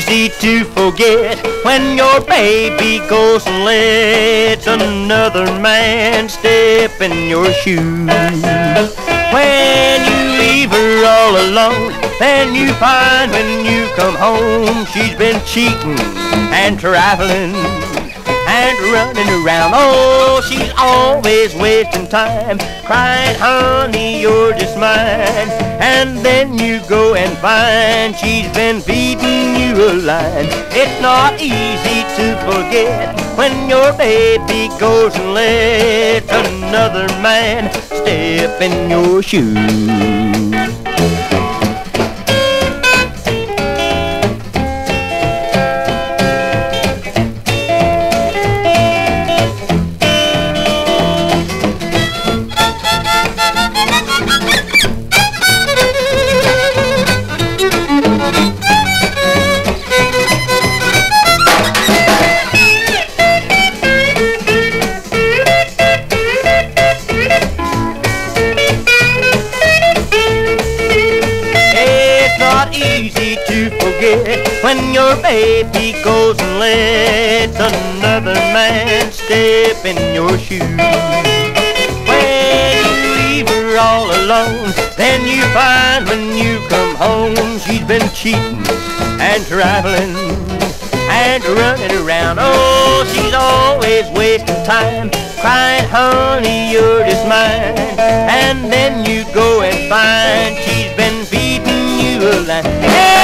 easy to forget when your baby goes and lets another man step in your shoes. When you leave her all alone, then you find when you come home she's been cheating and traveling and running around. Oh, she's always wasting time, crying, honey, you're just mine. And then you go and find she's been feeding you a line. It's not easy to forget when your baby goes and lets another man step in your shoes. Easy to forget when your baby goes and lets another man step in your shoes. When you leave her all alone, then you find when you come home she's been cheating and traveling and running around. Oh, she's always wasting time, crying, honey, you're just mine. And then you go and find she's been feeding you a line. Hey!